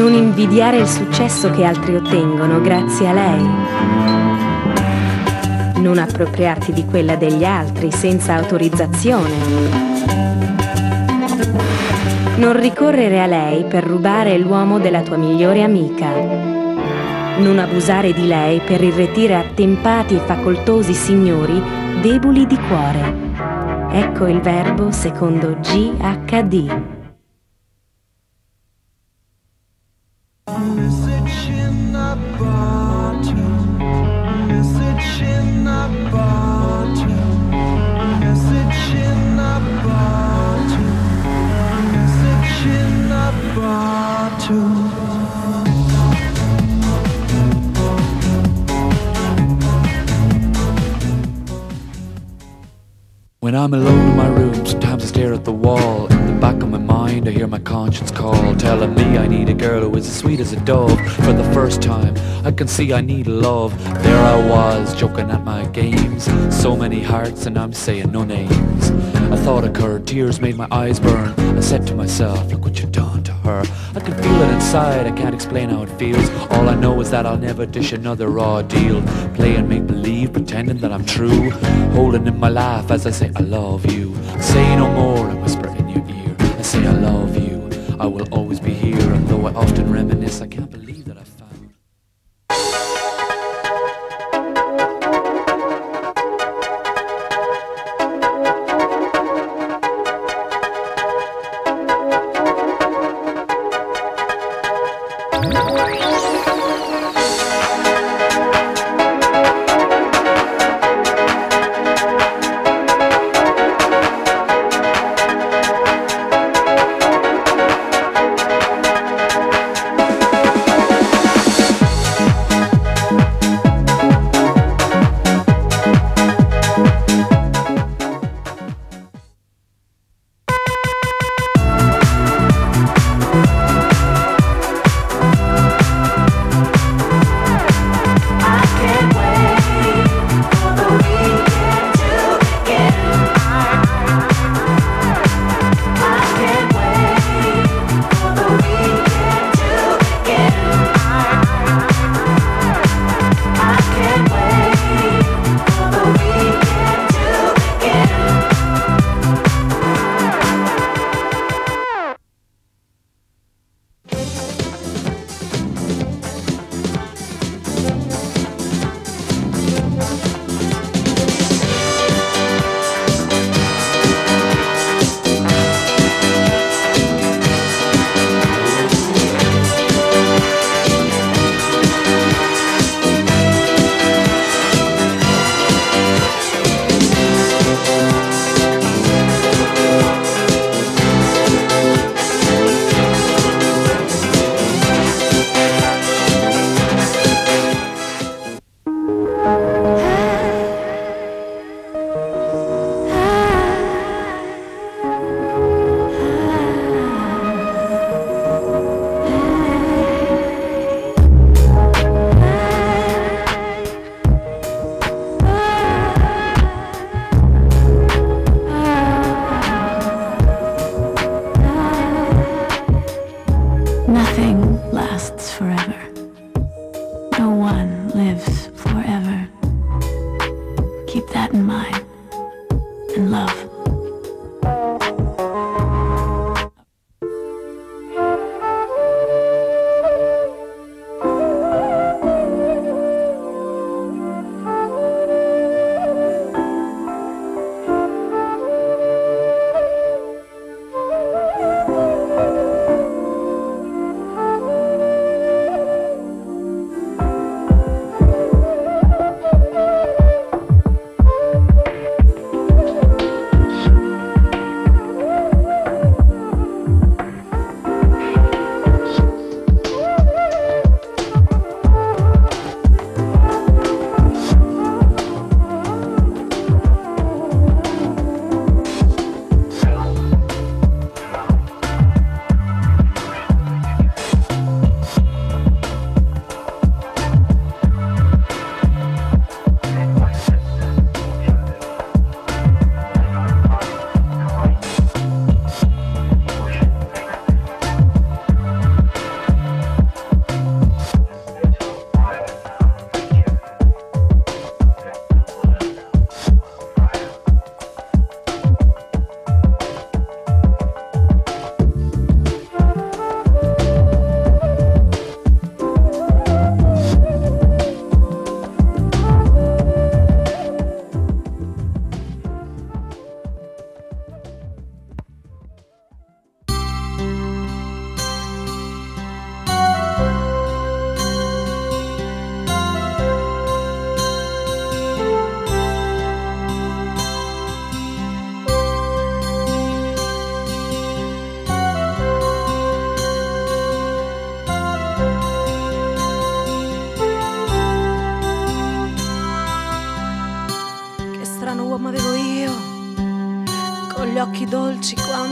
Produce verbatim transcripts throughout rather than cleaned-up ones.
Non invidiare il successo che altri ottengono grazie a lei. Non appropriarti di quella degli altri senza autorizzazione. Non ricorrere a lei per rubare l'uomo della tua migliore amica. Non abusare di lei per irretire attempati e facoltosi signori deboli di cuore. Ecco il verbo secondo G H D. When I'm alone in my room, sometimes I stare at the wall. In the back of my mind, I hear my conscience call, telling me I need a girl who is as sweet as a dove. For the first time, I can see I need love. There I was, joking at my games. So many hearts and I'm saying no names. A thought occurred, tears made my eyes burn. I said to myself, look what you've done to her. I can feel it inside, I can't explain how it feels. All I know is that I'll never dish another raw deal. Playing make-believe, pretending that I'm true. Holding in my laugh as I say I love you. Say no more, I whisper in your ear. I say I love you, I will always be here. And though I often reminisce, I can't believe that I found.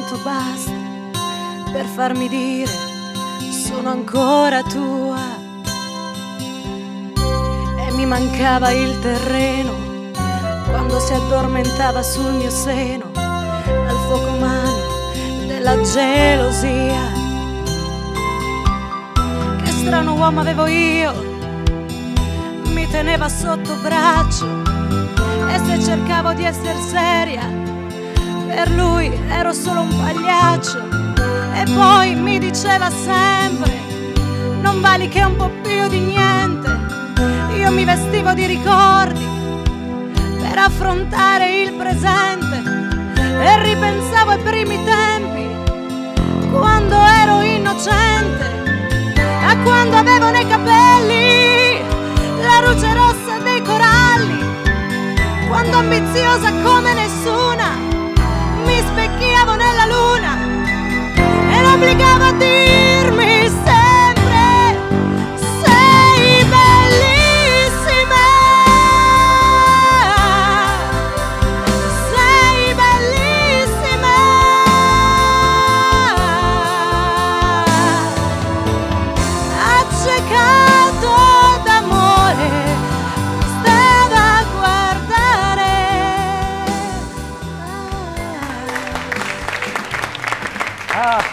detto basta per farmi dire sono ancora tua. E mi mancava il terreno quando si addormentava sul mio seno al fuoco umano della gelosia. Che strano uomo avevo io, mi teneva sotto braccio, e se cercavo di essere seria per lui ero solo un pagliaccio. E poi mi diceva sempre non vali che un po' più di niente. Io mi vestivo di ricordi per affrontare il presente e ripensavo ai primi tempi quando ero innocente, a quando avevo nei capelli la luce rossa dei coralli, quando ambiziosa come nessuna mi specchiavo nella luna e l'obbligavo a dirmi sempre sei bellissima, sei bellissima. Accecato d'amore stava a guardare. Ah.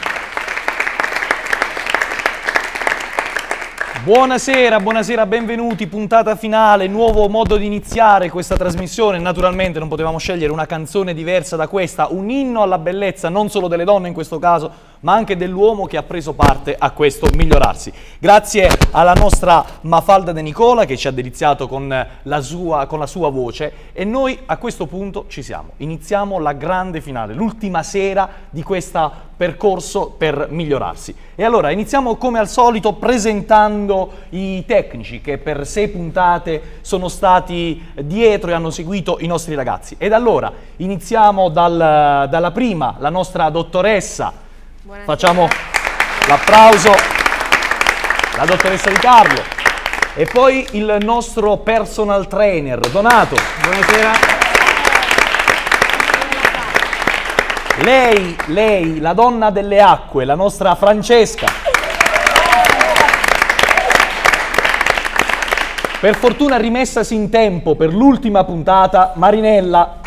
Buonasera, buonasera, benvenuti, puntata finale, nuovo modo di iniziare questa trasmissione. Naturalmente non potevamo scegliere una canzone diversa da questa, un inno alla bellezza non solo delle donne in questo caso, ma anche dell'uomo che ha preso parte a questo migliorarsi. Grazie alla nostra Mafalda De Nicola che ci ha deliziato con la sua, con la sua voce, e noi a questo punto ci siamo. Iniziamo la grande finale, l'ultima sera di questo percorso per migliorarsi. E allora iniziamo come al solito presentando i tecnici che per sei puntate sono stati dietro e hanno seguito i nostri ragazzi. Ed allora iniziamo dal, dalla prima, la nostra dottoressa. Buonasera. Facciamo l'applauso, la dottoressa Di Carlo, e poi il nostro personal trainer Donato. Buonasera. Lei, lei, la donna delle acque, la nostra Francesca. Per fortuna rimessasi in tempo per l'ultima puntata, Marinella.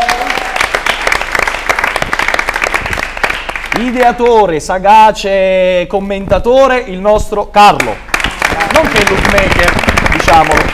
Ideatore, sagace, commentatore, il nostro Carlo. Non che lookmaker, diciamolo.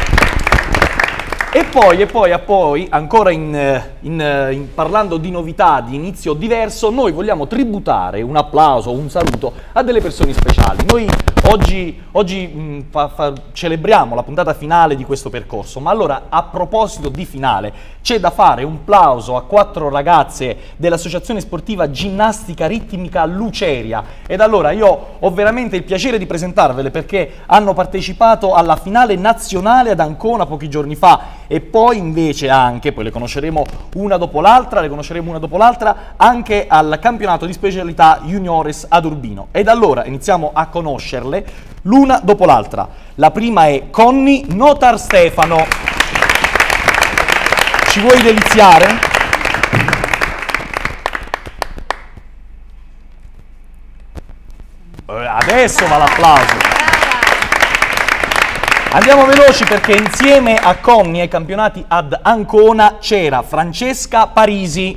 E poi, e poi, e poi, ancora in, in, in, parlando di novità, di inizio diverso, noi vogliamo tributare un applauso, un saluto a delle persone speciali. Noi oggi, oggi mh, fa, fa, celebriamo la puntata finale di questo percorso, ma allora a proposito di finale c'è da fare un plauso a quattro ragazze dell'Associazione Sportiva Ginnastica Ritmica Luceria. Ed allora io ho veramente il piacere di presentarvele perché hanno partecipato alla finale nazionale ad Ancona pochi giorni fa. E poi invece anche, poi le conosceremo una dopo l'altra, le conosceremo una dopo l'altra anche al campionato di specialità juniores ad Urbino. Ed allora iniziamo a conoscerle l'una dopo l'altra. La prima è Conny Notar Stefano. Ci vuoi deliziare? Adesso va l'applauso. Andiamo veloci perché insieme a Conny ai campionati ad Ancona c'era Francesca Parisi.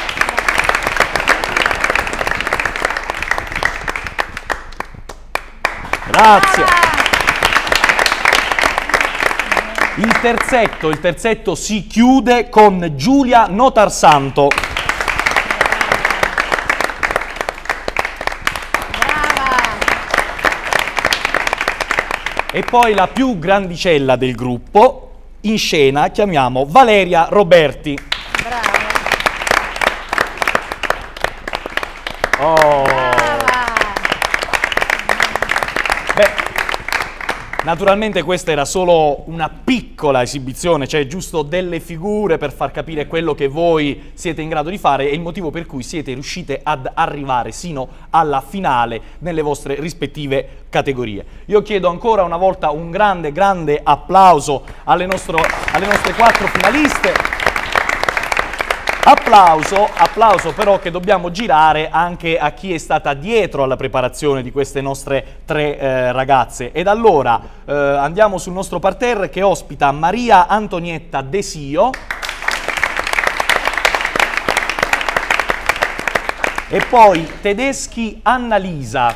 Grazie. Il terzetto, il terzetto si chiude con Giulia Notarsanto. E poi la più grandicella del gruppo, in scena chiamiamo Valeria Roberti. Brava. Oh. Brava. Beh, naturalmente questa era solo una piccola esibizione, cioè giusto delle figure per far capire quello che voi siete in grado di fare e il motivo per cui siete riuscite ad arrivare sino alla finale nelle vostre rispettive categorie. Io chiedo ancora una volta un grande, grande applauso alle, nostro, alle nostre quattro finaliste. A applauso, applauso però che dobbiamo girare anche a chi è stata dietro alla preparazione di queste nostre tre eh, ragazze. Ed allora eh, andiamo sul nostro parterre che ospita Maria Antonietta Desio e poi Tedeschi Annalisa.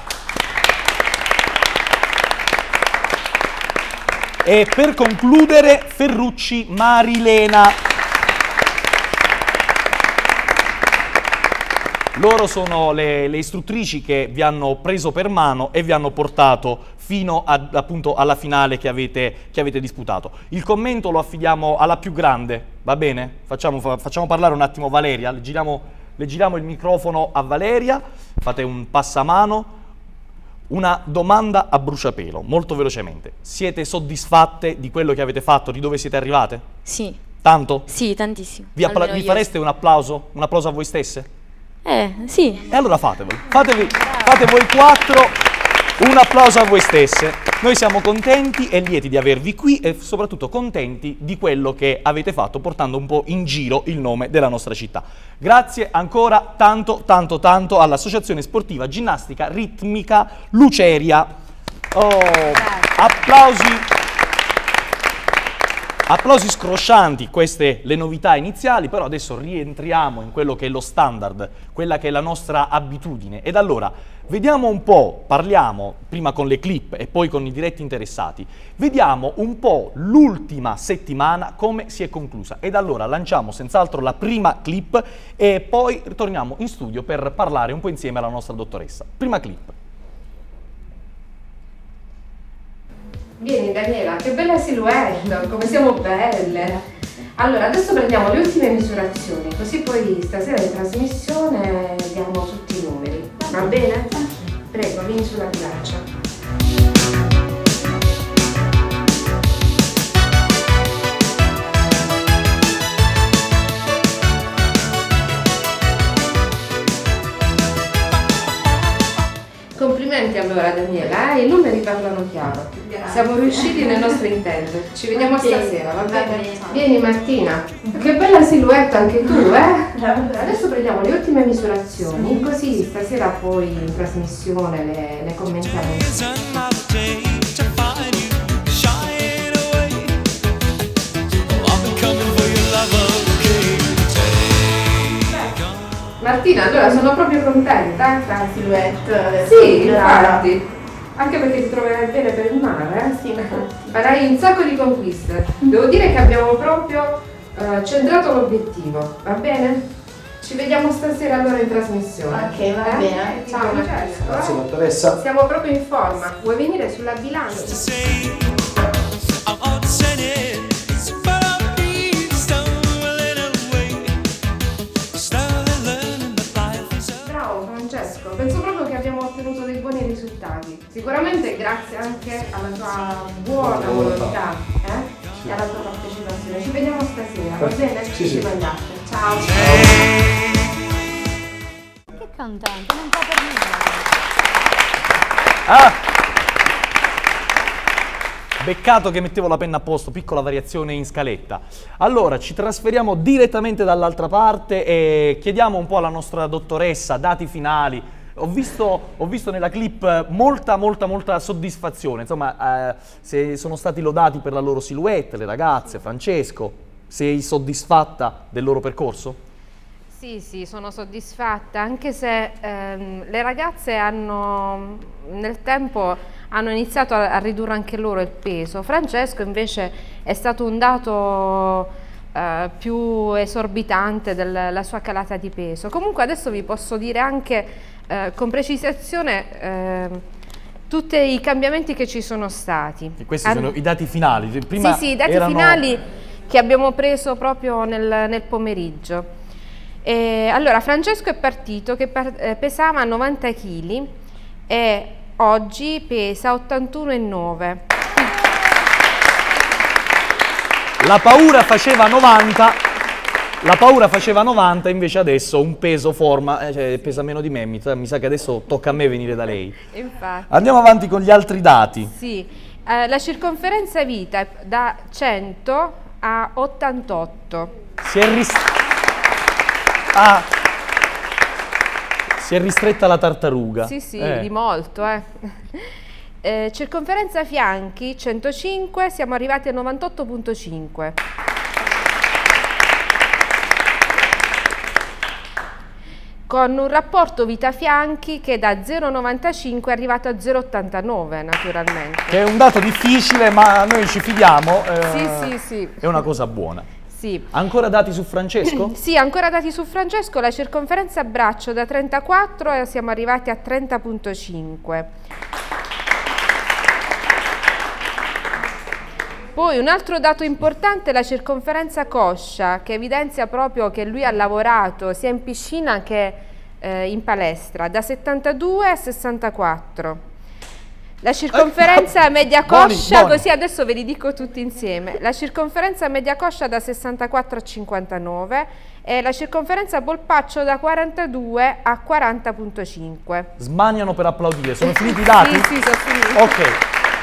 E per concludere Ferrucci Marilena. Loro sono le, le istruttrici che vi hanno preso per mano e vi hanno portato fino a, appunto alla finale che avete, che avete disputato. Il commento lo affidiamo alla più grande, va bene? Facciamo, fa, facciamo parlare un attimo Valeria, le giriamo, le giriamo il microfono a Valeria, fate un passamano. Una domanda a bruciapelo, molto velocemente. Siete soddisfatte di quello che avete fatto, di dove siete arrivate? Sì. Tanto? Sì, tantissimo. Vi, vi fareste un applauso? Un applauso a voi stesse? Eh, sì. E allora fatevelo. Fatevi, fate voi quattro un applauso a voi stesse. Noi siamo contenti e lieti di avervi qui e soprattutto contenti di quello che avete fatto portando un po' in giro il nome della nostra città. Grazie ancora tanto, tanto, tanto all'Associazione Sportiva Ginnastica Ritmica Luceria. Oh, applausi. Applausi scroscianti, queste le novità iniziali, però adesso rientriamo in quello che è lo standard, quella che è la nostra abitudine. Ed allora, vediamo un po', parliamo prima con le clip e poi con i diretti interessati, vediamo un po' l'ultima settimana come si è conclusa. Ed allora lanciamo senz'altro la prima clip e poi ritorniamo in studio per parlare un po' insieme alla nostra dottoressa. Prima clip. Vieni Daniela, che bella silhouette, come siamo belle! Allora, adesso prendiamo le ultime misurazioni, così poi stasera in trasmissione diamo tutti i numeri. Va bene? Prego, vieni sulla bilancia. Complimenti allora Daniela, eh? I numeri parlano chiaro. Grazie. Siamo riusciti nel nostro intento. Ci vediamo stasera, va bene? Vieni Martina, che bella silhouette anche tu, eh? Adesso prendiamo le ultime misurazioni, così stasera poi in trasmissione le, le commentiamo. Martina, allora sono proprio contenta. La silhouette. Sì, infatti. Anche perché ti troverai bene per il mare, eh? Sì. Farai un sacco di conquiste. Devo dire che abbiamo proprio uh, centrato l'obiettivo, va bene? Ci vediamo stasera allora in trasmissione. Ok, va eh? bene. Ciao Francesco. Grazie dottoressa. Siamo proprio in forma. Vuoi venire sulla bilancia? Penso proprio che abbiamo ottenuto dei buoni risultati, sicuramente grazie anche alla tua buona volontà eh? Sì. E alla tua partecipazione. Ci vediamo stasera, va bene? Sì, sì. Ciao. Che cantante, non fa per niente. Ah! Beccato che mettevo la penna a posto, piccola variazione in scaletta. Allora, ci trasferiamo direttamente dall'altra parte e chiediamo un po' alla nostra dottoressa dati finali. Ho visto, ho visto nella clip molta, molta, molta soddisfazione. Insomma, eh, se sono stati lodati per la loro silhouette, le ragazze, Francesco, sei soddisfatta del loro percorso? Sì, sì, sono soddisfatta, anche se ehm, le ragazze hanno nel tempo hanno iniziato a, a ridurre anche loro il peso. Francesco invece è stato un dato eh, più esorbitante della sua calata di peso. Comunque adesso vi posso dire anche eh, con precisazione eh, tutti i cambiamenti che ci sono stati. E questi Ar sono i dati finali? Prima sì, sì, i dati erano... finali che abbiamo preso proprio nel, nel pomeriggio. E allora Francesco è partito che eh, pesava novanta chili e oggi pesa ottantuno virgola nove. La paura faceva novanta, la paura faceva novanta, invece adesso un peso forma, eh, cioè pesa meno di me, mi, mi sa che adesso tocca a me venire da lei. Infatti. Andiamo avanti con gli altri dati. Sì, eh, la circonferenza vita è da cento a ottantotto. Si è, ris Ah, si è ristretta la tartaruga. Sì, sì, eh. di molto. Eh. Eh, circonferenza fianchi centocinque, siamo arrivati a novantotto virgola cinque. Con un rapporto vita-fianchi che da zero virgola novantacinque è arrivato a zero virgola ottantanove naturalmente. Che è un dato difficile, ma noi ci fidiamo. Eh, Sì, sì, sì. È una cosa buona. Sì. Ancora dati su Francesco? Sì, ancora dati su Francesco, la circonferenza braccio da trentaquattro e siamo arrivati a trenta virgola cinque. Poi un altro dato importante è la circonferenza coscia, che evidenzia proprio che lui ha lavorato sia in piscina che eh, in palestra, da settantadue a sessantaquattro. La circonferenza Eh, media buoni, coscia, buoni. così adesso ve li dico tutti insieme, la circonferenza media coscia da sessantaquattro a cinquantanove e la circonferenza polpaccio da quarantadue a quaranta virgola cinque. Smaniano per applaudire. Sono finiti i dati? Sì, sì, sono finiti. Ok.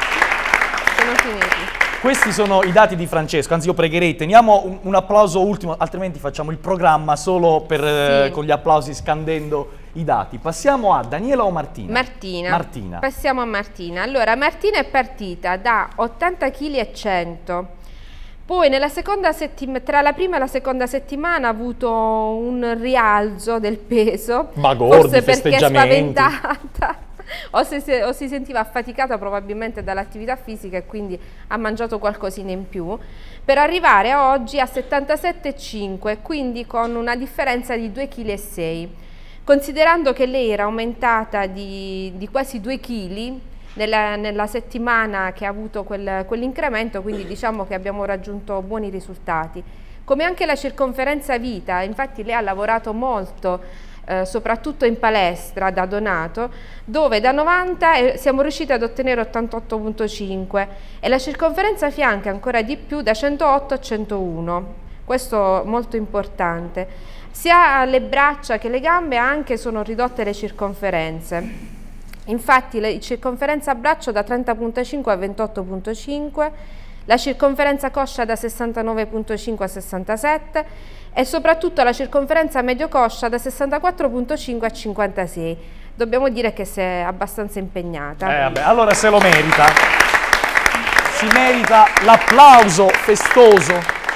Sono finiti. Questi sono i dati di Francesco, anzi io pregherei, teniamo un, un applauso ultimo, altrimenti facciamo il programma solo per, eh, Sì. con gli applausi scandendo i dati. Passiamo a Daniela o Martina? Martina. Martina. Passiamo a Martina. Allora, Martina è partita da ottanta chili e cento. Poi nella seconda settimana, tra la prima e la seconda settimana ha avuto un rialzo del peso. Bagordi, forse perché è festeggiamenti. spaventata. O si, o si sentiva affaticata probabilmente dall'attività fisica e quindi ha mangiato qualcosina in più, per arrivare a oggi a settantasette virgola cinque, quindi con una differenza di due virgola sei chili. Considerando che lei era aumentata di, di quasi due chili nella, nella settimana che ha avuto quel, quell'incremento, quindi diciamo che abbiamo raggiunto buoni risultati. Come anche la circonferenza vita, infatti lei ha lavorato molto, Eh, soprattutto in palestra da Donato, dove da novanta eh, siamo riusciti ad ottenere ottantotto virgola cinque e la circonferenza fianca ancora di più da centootto a centouno. Questo molto importante. Sia alle braccia che le gambe anche sono ridotte le circonferenze. Infatti la circonferenza braccio da trenta virgola cinque a ventotto virgola cinque, la circonferenza coscia da sessantanove virgola cinque a sessantasette e soprattutto la circonferenza medio coscia da sessantaquattro virgola cinque a cinquantasei. Dobbiamo dire che si è abbastanza impegnata. Eh, vabbè, allora se lo merita. Si merita l'applauso festoso.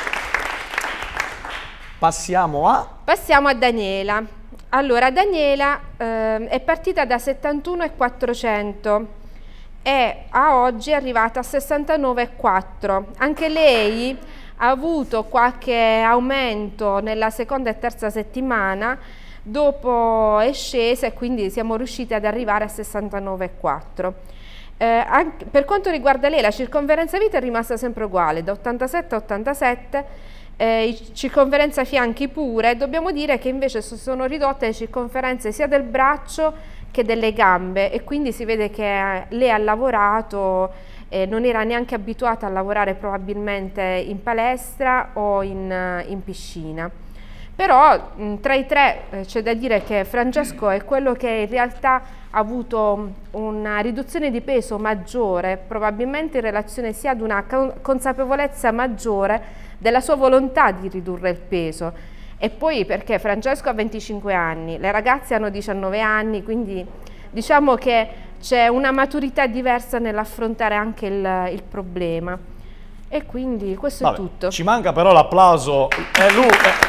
Passiamo a... Passiamo a Daniela. Allora, Daniela eh, è partita da settantuno virgola quattrocento e a oggi è arrivata a sessantanove virgola quattro. Anche lei ha avuto qualche aumento nella seconda e terza settimana, dopo è scesa e quindi siamo riusciti ad arrivare a sessantanove virgola quattro. Eh, anche, per quanto riguarda lei, la circonferenza vita è rimasta sempre uguale, da ottantasette a ottantasette, eh, circonferenza fianchi pure. Dobbiamo dire che invece sono ridotte le circonferenze sia del braccio che delle gambe e quindi si vede che lei ha lavorato, eh, non era neanche abituata a lavorare probabilmente in palestra o in, in piscina. Però mh, tra i tre eh, c'è da dire che Francesco è quello che in realtà ha avuto una riduzione di peso maggiore, probabilmente in relazione sia ad una consapevolezza maggiore della sua volontà di ridurre il peso. E poi perché Francesco ha venticinque anni, le ragazze hanno diciannove anni, quindi diciamo che c'è una maturità diversa nell'affrontare anche il, il problema. E quindi questo Vabbè, è tutto. Ci manca però l'applauso. Eh, lui, eh.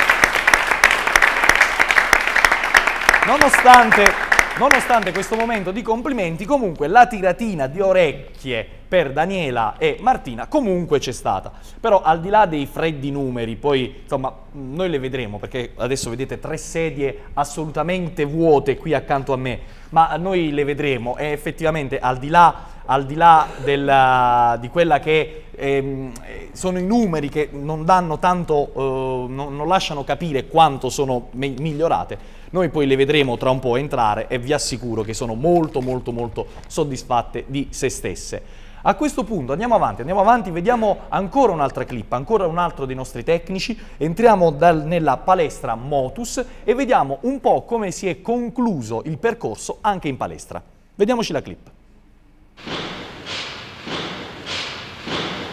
Nonostante, nonostante questo momento di complimenti, comunque la tiratina di orecchie per Daniela e Martina comunque c'è stata. Però al di là dei freddi numeri, poi insomma noi le vedremo, perché adesso vedete tre sedie assolutamente vuote qui accanto a me, ma noi le vedremo e effettivamente al di là, al di là della, di quella che ehm, sono i numeri che non danno tanto, eh, non, non lasciano capire quanto sono migliorate, noi poi le vedremo tra un po' entrare e vi assicuro che sono molto molto molto soddisfatte di se stesse. A questo punto andiamo avanti, andiamo avanti, vediamo ancora un'altra clip, ancora un altro dei nostri tecnici, entriamo dal, nella palestra Motus e vediamo un po' come si è concluso il percorso anche in palestra. Vediamoci la clip.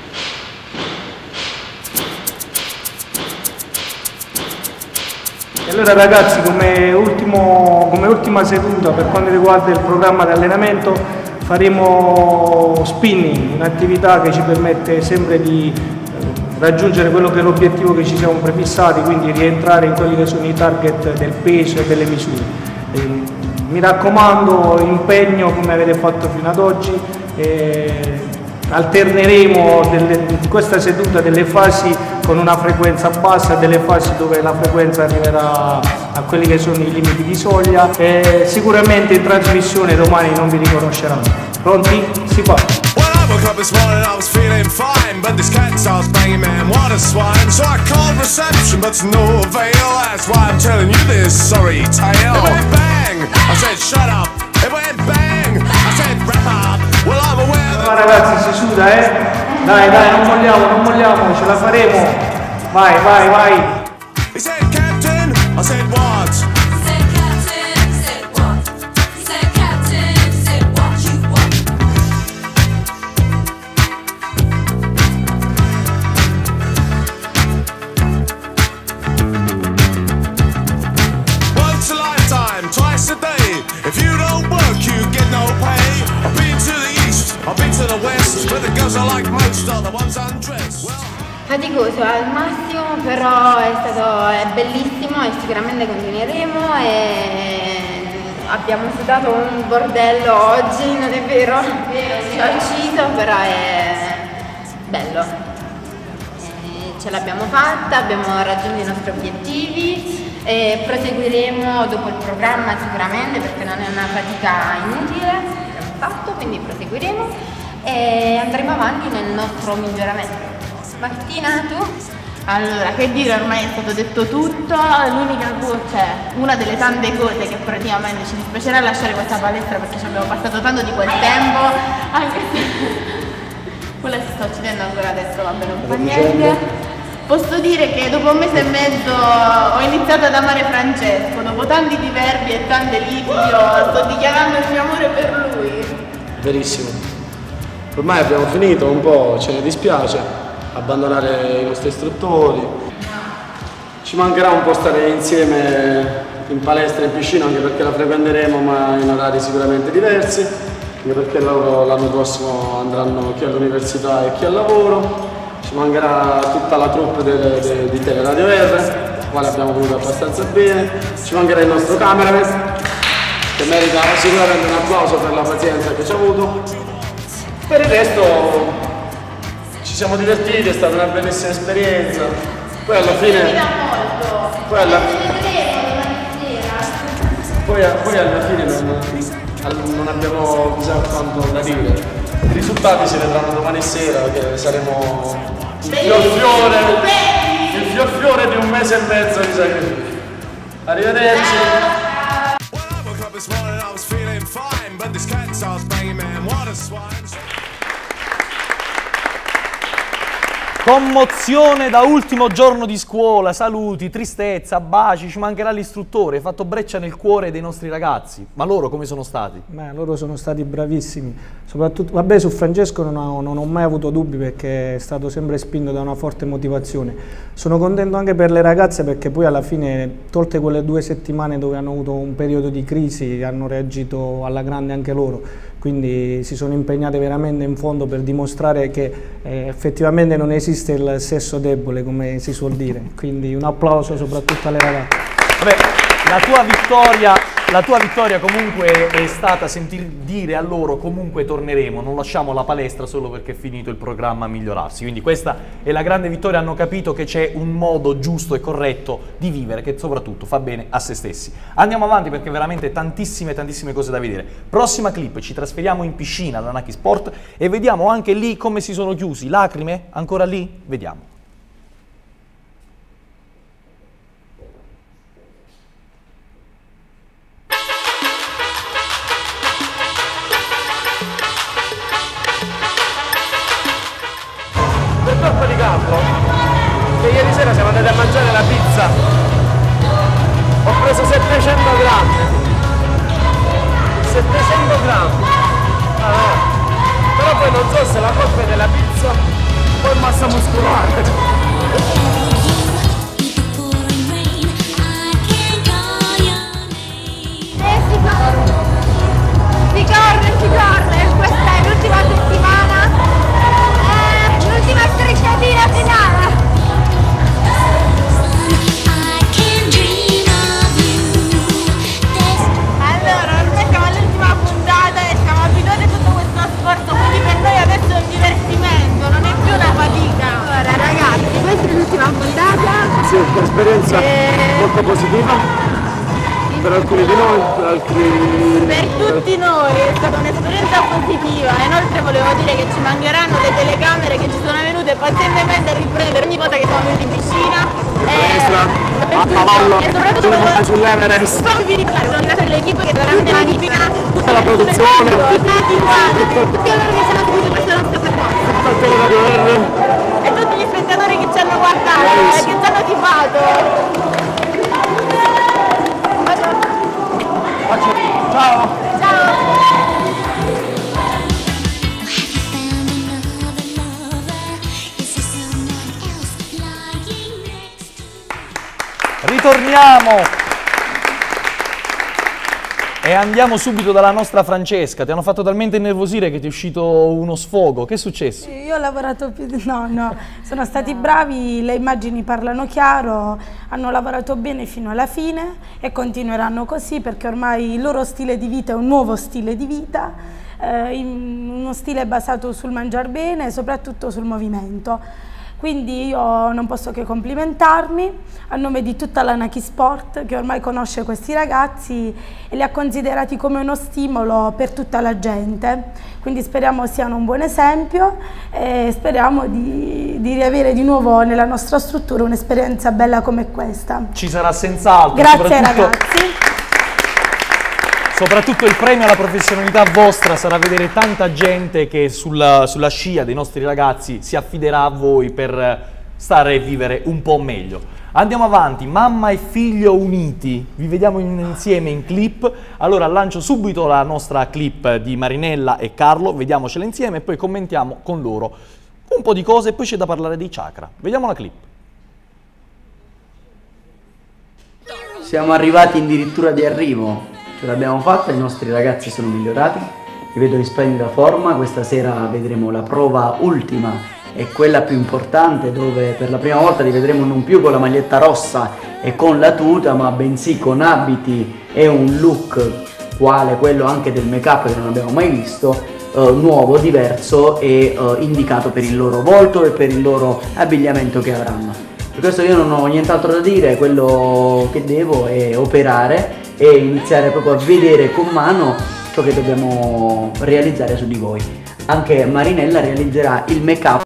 E Allora ragazzi, come, ultimo, come ultima seduta per quanto riguarda il programma di allenamento faremo spinning, un'attività che ci permette sempre di raggiungere quello che è l'obiettivo che ci siamo prefissati, quindi rientrare in quelli che sono i target del peso e delle misure. E, mi raccomando, impegno come avete fatto fino ad oggi, e alterneremo delle, in questa seduta delle fasi con una frequenza bassa e delle fasi dove la frequenza arriverà a quelli che sono i limiti di soglia, e sicuramente in trasmissione domani non vi riconosceranno. Pronti? Si fa! Woke up this morning, I was feeling fine, but this cat starts banging, man, what a swine. So I called reception, but to no avail. That's why I'm telling you this sorry tale. It went bang, I said shut up. It went bang, I said wrap up. Well, I'm aware that... No, ragazzi, si suda, eh? Dai, dai, non molliamo, non molliamo, ce la faremo. Vai, vai, vai. He said captain, I said what? If you don't work, you get no pay. I've been to the east, I've been to the west, but the girls I like most are the ones undressed. Faticoso al massimo, però è stato è bellissimo e sicuramente continueremo. E abbiamo sudato un bordello oggi, non è vero? Ci ho ucciso, però è bello. E ce l'abbiamo fatta, abbiamo raggiunto i nostri obiettivi. E proseguiremo dopo il programma sicuramente, perché non è una fatica inutile, abbiamo fatto, quindi proseguiremo e andremo avanti nel nostro miglioramento. Martina, tu? Allora, che dire, ormai è stato detto tutto, l'unica cosa, cioè una delle tante cose che praticamente ci dispiacerà lasciare questa palestra, perché ci abbiamo passato tanto di quel tempo, anche se quella si sta uccidendo ancora adesso, vabbè, non fa niente. Posso dire che dopo un mese e mezzo ho iniziato ad amare Francesco, dopo tanti diverbi e tante liti io sto dichiarando il mio amore per lui. Verissimo. Ormai abbiamo finito, un po' ce ne dispiace abbandonare i nostri istruttori. Ci mancherà un po' stare insieme in palestra e in piscina, anche perché la frequenteremo ma in orari sicuramente diversi, anche perché loro l'anno prossimo andranno chi all'università e chi al lavoro. Ci mancherà tutta la troupe de, de, di Teleradio R, la quale abbiamo voluto abbastanza bene. Ci mancherà il nostro cameraman, che merita sicuramente un applauso per la pazienza che ci ha avuto. Per il resto ci siamo divertiti, è stata una bellissima esperienza. Poi alla fine... Poi alla, poi, poi alla fine non, non abbiamo chissà quanto da dire. I risultati si vedranno domani sera, che saremo il fiorfiore, il fiorfiore di un mese e mezzo di sacrificio. Arrivederci. Commozione da ultimo giorno di scuola, saluti, tristezza, baci, ci mancherà l'istruttore, hai fatto breccia nel cuore dei nostri ragazzi. Ma loro come sono stati? Beh, loro sono stati bravissimi, soprattutto, vabbè, su Francesco non ho, non ho mai avuto dubbi, perché è stato sempre spinto da una forte motivazione. Sono contento anche per le ragazze, perché poi alla fine, tolte quelle due settimane dove hanno avuto un periodo di crisi, hanno reagito alla grande anche loro. Quindi si sono impegnate veramente in fondo per dimostrare che eh, effettivamente non esiste il sesso debole, come si suol dire. Quindi un applauso soprattutto alle ragazze. Vabbè, la tua vittoria, la tua vittoria comunque è stata sentir dire a loro comunque torneremo, non lasciamo la palestra solo perché è finito il programma a migliorarsi. Quindi questa è la grande vittoria, hanno capito che c'è un modo giusto e corretto di vivere che soprattutto fa bene a se stessi. Andiamo avanti perché veramente tantissime tantissime cose da vedere. Prossima clip, ci trasferiamo in piscina da Naki Sport e vediamo anche lì come si sono chiusi. Lacrime? Ancora lì? Vediamo. Che ieri sera siamo andati a mangiare la pizza, ho preso settecento grammi, settecento grammi, ah, no. Però poi non so se la colpa è della pizza o è massa muscolare. si corre, si corre, si corre, questa è l'ultima settimana, eh, l'ultima strisciatina finale. Allora, ormai siamo all'ultima puntata e siamo abituati a tutto questo sforzo, quindi per noi adesso è un divertimento, non è più una fatica. Allora ragazzi, questa è l'ultima puntata. Sì, un'esperienza e... molto positiva. Per alcuni di noi, per altri... Per tutti noi è stata un'esperienza positiva. Inoltre volevo dire che ci mancheranno le telecamere che ci sono venute pazientemente a riprendere ogni volta che siamo venuti in piscina. E, a cavallo, e soprattutto sull'Everest. Poi vi ricordo, sono grazie all'equipe che è veramente magnifica. Tutta la produzione. Tutti coloro che sono seguiti questa nostra percorso. E tutti gli spettatori che ci hanno guardato e che ci hanno tifato. Ciao! Ciao! Ritorniamo e andiamo subito dalla nostra Francesca. Ti hanno fatto talmente innervosire che ti è uscito uno sfogo. Che è successo? Io ho lavorato più di... no, no, sono stati bravi, le immagini parlano chiaro, hanno lavorato bene fino alla fine e continueranno così perché ormai il loro stile di vita è un nuovo stile di vita, eh, in uno stile basato sul mangiar bene e soprattutto sul movimento. Quindi io non posso che complimentarmi a nome di tutta la Naki Sport che ormai conosce questi ragazzi e li ha considerati come uno stimolo per tutta la gente. Quindi speriamo siano un buon esempio e speriamo di, di riavere di nuovo nella nostra struttura un'esperienza bella come questa. Ci sarà senz'altro. Grazie ragazzi. Soprattutto il premio alla professionalità vostra sarà vedere tanta gente che sulla, sulla scia dei nostri ragazzi si affiderà a voi per stare e vivere un po' meglio. Andiamo avanti, mamma e figlio uniti, vi vediamo in, insieme in clip. Allora lancio subito la nostra clip di Marinella e Carlo, vediamocela insieme e poi commentiamo con loro un po' di cose e poi c'è da parlare dei chakra. Vediamo la clip. Siamo arrivati addirittura di arrivo. Ce l'abbiamo fatta, i nostri ragazzi sono migliorati, li vedo in splendida forma, questa sera vedremo la prova ultima e quella più importante dove per la prima volta li vedremo non più con la maglietta rossa e con la tuta ma bensì con abiti e un look quale quello anche del make up che non abbiamo mai visto, eh, nuovo, diverso e eh, indicato per il loro volto e per il loro abbigliamento che avranno. Per questo io non ho nient'altro da dire, quello che devo è operare e iniziare proprio a vedere con mano ciò che dobbiamo realizzare su di voi. Anche Marinella realizzerà il make up